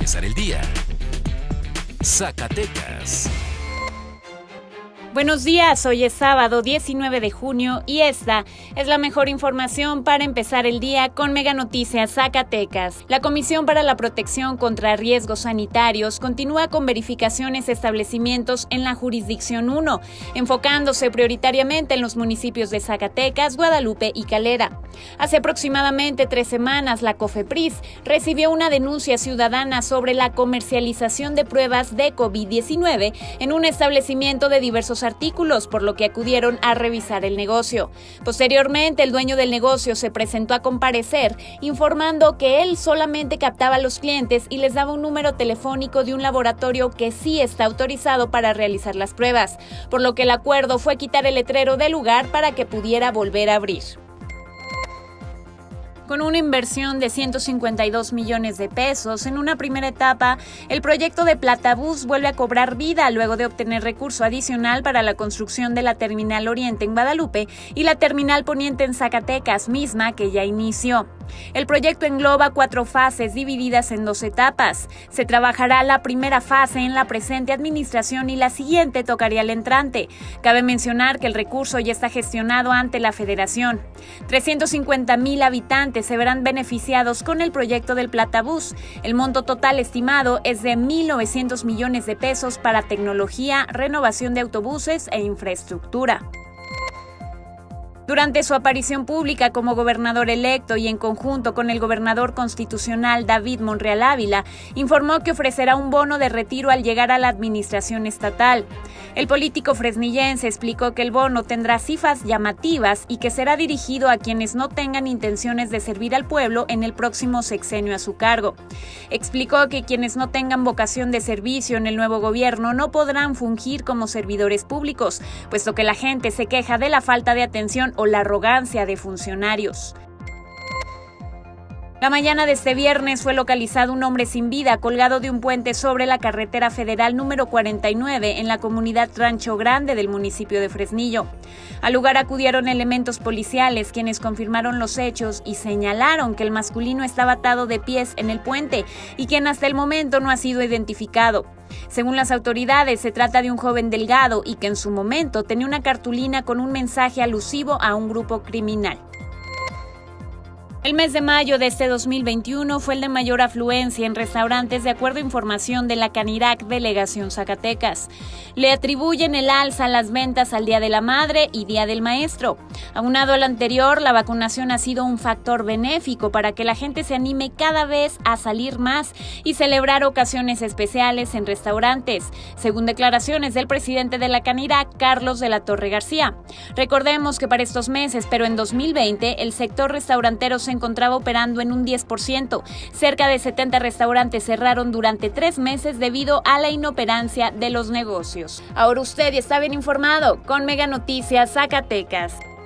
empezar el día. Zacatecas. Buenos días, hoy es sábado 19 de junio y esta es la mejor información para empezar el día con Mega Noticias Zacatecas. La Comisión para la Protección contra Riesgos Sanitarios continúa con verificaciones de establecimientos en la Jurisdicción 1, enfocándose prioritariamente en los municipios de Zacatecas, Guadalupe y Calera. Hace aproximadamente 3 semanas, la COFEPRIS recibió una denuncia ciudadana sobre la comercialización de pruebas de COVID-19 en un establecimiento de diversos artículos, por lo que acudieron a revisar el negocio. Posteriormente, el dueño del negocio se presentó a comparecer, informando que él solamente captaba a los clientes y les daba un número telefónico de un laboratorio que sí está autorizado para realizar las pruebas, por lo que el acuerdo fue quitar el letrero del lugar para que pudiera volver a abrir. Con una inversión de 152 millones de pesos, en una primera etapa, el proyecto de Platabús vuelve a cobrar vida luego de obtener recurso adicional para la construcción de la Terminal Oriente en Guadalupe y la Terminal Poniente en Zacatecas, misma que ya inició. El proyecto engloba 4 fases divididas en 2 etapas. Se trabajará la primera fase en la presente administración y la siguiente tocaría al entrante. Cabe mencionar que el recurso ya está gestionado ante la Federación. 350,000 habitantes se verán beneficiados con el proyecto del Platabús. El monto total estimado es de 1,900 millones de pesos para tecnología, renovación de autobuses e infraestructura. Durante su aparición pública como gobernador electo y en conjunto con el gobernador constitucional David Monreal Ávila, informó que ofrecerá un bono de retiro al llegar a la administración estatal. El político fresnillense explicó que el bono tendrá cifras llamativas y que será dirigido a quienes no tengan intenciones de servir al pueblo en el próximo sexenio a su cargo. Explicó que quienes no tengan vocación de servicio en el nuevo gobierno no podrán fungir como servidores públicos, puesto que la gente se queja de la falta de atención o la arrogancia de funcionarios. La mañana de este viernes fue localizado un hombre sin vida colgado de un puente sobre la carretera federal número 49 en la comunidad Rancho Grande del municipio de Fresnillo. Al lugar acudieron elementos policiales quienes confirmaron los hechos y señalaron que el masculino estaba atado de pies en el puente y quien hasta el momento no ha sido identificado. Según las autoridades, se trata de un joven delgado y que en su momento tenía una cartulina con un mensaje alusivo a un grupo criminal. El mes de mayo de este 2021 fue el de mayor afluencia en restaurantes de acuerdo a información de la Canirac Delegación Zacatecas. Le atribuyen el alza a las ventas al Día de la Madre y Día del Maestro. Aunado al anterior, la vacunación ha sido un factor benéfico para que la gente se anime cada vez a salir más y celebrar ocasiones especiales en restaurantes, según declaraciones del presidente de la Canirac, Carlos de la Torre García. Recordemos que para estos meses, pero en 2020, el sector restaurantero se encontraba operando en un 10%. Cerca de 70 restaurantes cerraron durante 3 meses debido a la inoperancia de los negocios. Ahora usted está bien informado con Mega Noticias Zacatecas.